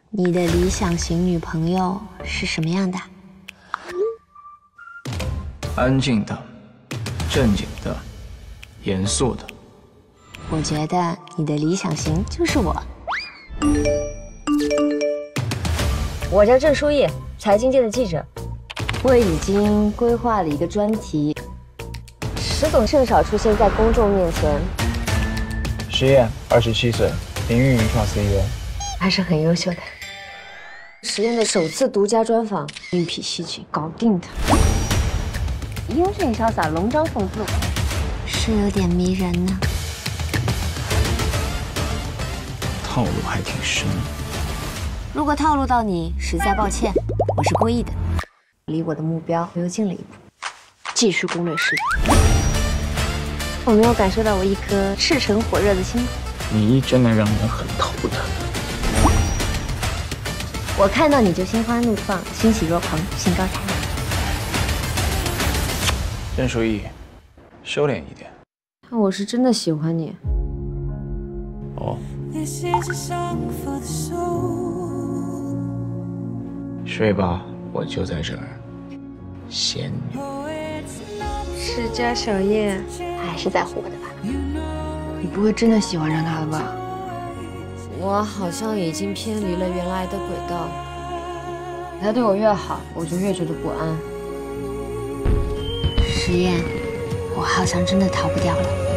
你的理想型女朋友是什么样的？ 安静的、正经的、严肃的。 我觉得你的理想型就是我。 我叫郑书意，财经界的记者。 我已经规划了一个专题。 石总甚少出现在公众面前。 石燕，27岁，凌云云创 CEO， 还是很优秀的。实验的首次独家专访，另辟蹊径，搞定他。英俊潇洒，龙章凤阙， 是有点迷人呢。 套路还挺深。 如果套路到你，实在抱歉，我是故意的。离我的目标又近了一步，继续攻略事业。我没有感受到我一颗赤诚火热的心。 你真的让人很头疼。 我看到你就心花怒放，欣喜若狂，兴高采烈。 郑书意，收敛一点。 那我是真的喜欢你。 哦。睡吧，我就在这儿。仙女。 世家小叶， 他还是在乎我的吧？ 你不会真的喜欢上他了吧？我好像已经偏离了原来的轨道。他对我越好，我就越觉得不安。 石燕，我好像真的逃不掉了。